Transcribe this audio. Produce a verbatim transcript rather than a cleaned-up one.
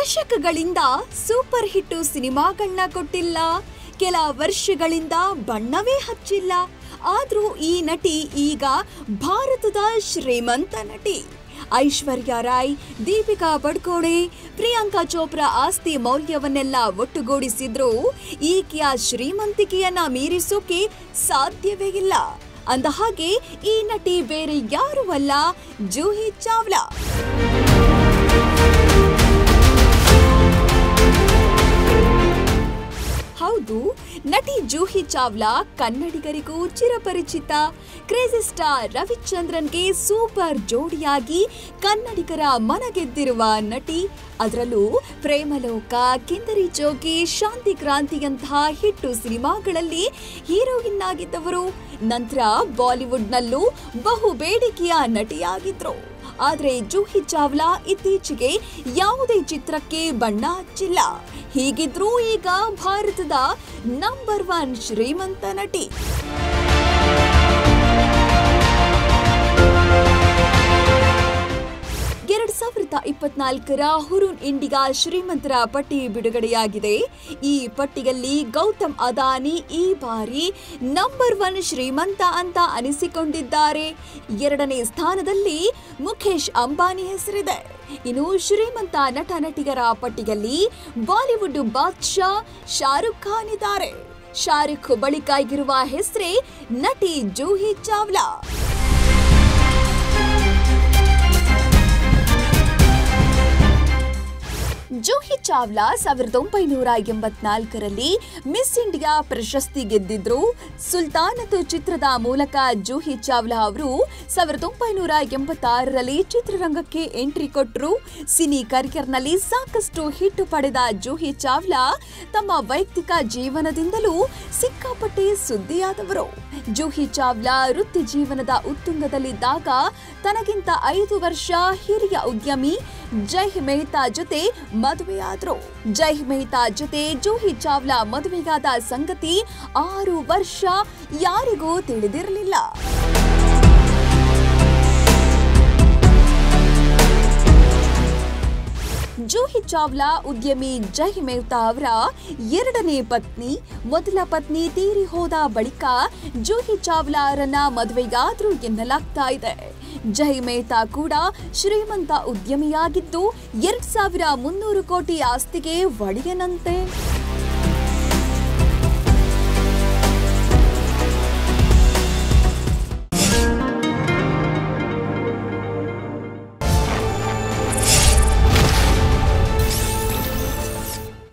ದಶಕಗಳಿಂದ super hit ಸಿನಿಮಾಗಳನ್ನ ಕೊಟ್ಟಿಲ್ಲ, ಕೆಲ ವರ್ಷಗಳಿಂದ ಬಣ್ಣವೇ ಹಚ್ಚಿಲ್ಲ. ಆದ್ರೂ ಈ ನಟಿ ಈಗ ಭಾರತದ ಶ್ರೀಮಂತ ನಟಿ. ಐಶ್ವರ್ಯ ರಾಯ್, ದೀಪಿಕಾ ಪಡುಕೋಣೆ, ಪ್ರಿಯಾಂಕಾ ಚೋಪ್ರಾ ಆಸ್ತಿ ಮೌಲ್ಯವನ್ನೆಲ್ಲ ಒಟ್ಟುಗೂಡಿಸಿದ್ರು ಈಕೆಯ ಶ್ರೀಮಂತಿಕೆಯನ್ನ ಮೀರಿಸೋಕೆ ಸಾಧ್ಯವೇ ಇಲ್ಲ. ಅಂದ ಹಾಗೆ ಈ ನಟಿ ಬೇರೆ ಯಾರೂ ಅಲ್ಲ, ಜೂಹಿ ಚಾವ್ಲಾ. ಹೌದು, ನಟಿ ಜೂಹಿ ಚಾವ್ಲಾ ಕನ್ನಡಿಗರಿಗೂ ಚಿರಪರಿಚಿತ. ಕ್ರೇಜಿ ಸ್ಟಾರ್ ರವಿಚಂದ್ರನ್ಗೆ ಸೂಪರ್ ಜೋಡಿಯಾಗಿ ಕನ್ನಡಿಗರ ಮನಗೆದ್ದಿರುವ ನಟಿ. ಅದರಲ್ಲೂ ಪ್ರೇಮಲೋಕ, ಕಿಂದರಿ ಜೋಗಿ, ಶಾಂತಿ ಕ್ರಾಂತಿಯಂತಹ ಹಿಟ್ಟು ಸಿನಿಮಾಗಳಲ್ಲಿ ಹೀರೋಯಿನ್ ಆಗಿದ್ದವರು. ನಂತರ ಬಾಲಿವುಡ್ನಲ್ಲೂ ಬಹು ಬೇಡಿಕೆಯ ನಟಿಯಾಗಿದ್ರು. ಆದರೆ ಜೂಹಿ ಚಾವ್ಲಾ ಇತ್ತೀಚೆಗೆ ಯಾವುದೇ ಚಿತ್ರಕ್ಕೆ ಬಣ್ಣ ಹಚ್ಚಿಲ್ಲ. ಹೀಗಿದ್ರೂ ಈಗ ಭಾರತದ ನಂಬರ್ ಒನ್ ಶ್ರೀಮಂತ ನಟಿ. ಎರಡ್ ಸಾವಿರದ ಇಪ್ಪತ್ನಾಲ್ಕರ ಹುರುನ್ ಇಂಡಿಯಾ ಶ್ರೀಮಂತರ ಪಟ್ಟಿ ಬಿಡುಗಡೆಯಾಗಿದೆ. ಈ ಪಟ್ಟಿಯಲ್ಲಿ ಗೌತಮ್ ಅದಾನಿ ಈ ಬಾರಿ ನಂಬರ್ ಒನ್ ಶ್ರೀಮಂತ ಅಂತ ಅನಿಸಿಕೊಂಡಿದ್ದಾರೆ. ಎರಡನೇ ಸ್ಥಾನದಲ್ಲಿ ಮುಖೇಶ್ ಅಂಬಾನಿ ಹೆಸರಿದೆ. ಇನ್ನು ಶ್ರೀಮಂತ ನಟ ನಟಿಯರ ಪಟ್ಟಿಯಲ್ಲಿ ಬಾಲಿವುಡ್ ಬಾದ್ಶಾ ಶಾರುಖ್ ಖಾನ್ ಇದ್ದಾರೆ. ಶಾರುಖ್ ಬಳಿಕ ಇರುವ ಹೆಸರೇ ನಟಿ ಜೂಹಿ ಚಾವ್ಲಾ. ಜೂಹಿ ಚಾವ್ಲಾ ಸಾವಿರದ ಒಂಬೈನೂರ ಎಂಬತ್ನಾಲ್ಕರಲ್ಲಿ ಮಿಸ್ ಇಂಡಿಯಾ ಪ್ರಶಸ್ತಿ ಗೆದ್ದಿದ್ರು. ಸುಲ್ತಾನತ್ ಚಿತ್ರದ ಮೂಲಕ ಜೂಹಿ ಚಾವ್ಲಾ ಅವರು ಸಾವಿರದ ಒಂಬೈನೂರ ಎಂಬತ್ತಾರರಲ್ಲಿ ಚಿತ್ರರಂಗಕ್ಕೆ ಎಂಟ್ರಿ ಕೊಟ್ಟರು. ಸಿನಿ ಕರಿಯರ್ನಲ್ಲಿ ಸಾಕಷ್ಟು ಹಿಟ್ ಪಡೆದ ಜೂಹಿ ಚಾವ್ಲಾ ತಮ್ಮ ವೈಯಕ್ತಿಕ ಜೀವನದಿಂದಲೂ ಸಿಕ್ಕಾಪಟ್ಟೆ ಸುದ್ದಿಯಾದವರು. ಜೂಹಿ ಚಾವ್ಲಾ ವೃತ್ತಿ ಜೀವನದ ಉತ್ತುಂಗದಲ್ಲಿದ್ದಾಗ ತನಗಿಂತ ಐದು ವರ್ಷ ಹಿರಿಯ ಉದ್ಯಮಿ ಜೈ ಮೆಹ್ತಾ ಜೊತೆ ಮದುವೆಯಾದ್ರು. ಜೈ ಮೆಹ್ತಾ ಜೊತೆ ಜೂಹಿ ಚಾವ್ಲಾ ಮದುವೆಯಾದ ಸಂಗತಿ ಆರು ವರ್ಷ ಯಾರಿಗೂ ತಿಳಿದಿರಲಿಲ್ಲ. ಜೂಹಿ ಚಾವ್ಲಾ ಉದ್ಯಮಿ ಜೈ ಮೆಹ್ತಾ ಅವರ ಎರಡನೇ ಪತ್ನಿ. ಮೊದಲ ಪತ್ನಿ ತೀರಿ ಹೋದ ಬಳಿಕ ಜೂಹಿ ಚಾವ್ಲಾ ಅವರನ್ನ ಮದುವೆಯಾದ್ರು ಎನ್ನಲಾಗ್ತಾ ಇದೆ. ಜೈ ಮೆಹ್ತಾ ಕೂಡ ಶ್ರೀಮಂತ ಉದ್ಯಮಿಯಾಗಿದ್ದು ಎರಡ್ ಸಾವಿರ ಮುನ್ನೂರು ಕೋಟಿ ಆಸ್ತಿಗೆ ಒಡೆಯನಂತೆ.